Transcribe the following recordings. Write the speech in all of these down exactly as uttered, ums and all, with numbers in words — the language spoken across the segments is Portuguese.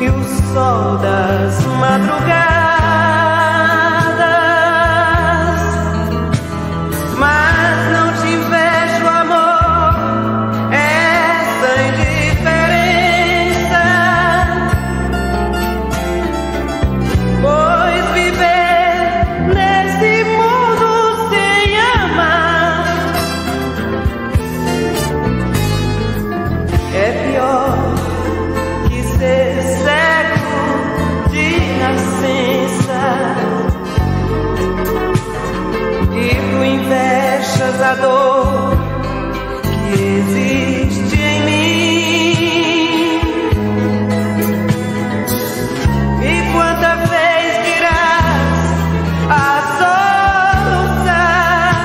e o sol das madrugadas. Mas não te invejo, amor, essa indiferença, pois viver nesse mundo sem amar é pior que ser cego de nascença. E tu invejas a dor que existe em mim. E quanta vez dirás a soluçar?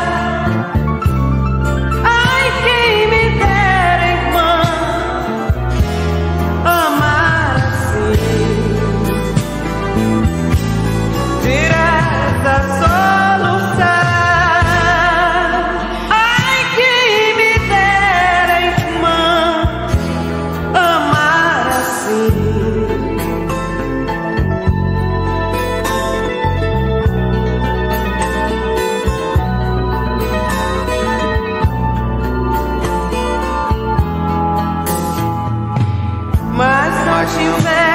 Ai, quem me dera, irmã, amar assim. Dirás a soluçar. Ai, quem me dera, irmã, amar assim. Mas não te invejo.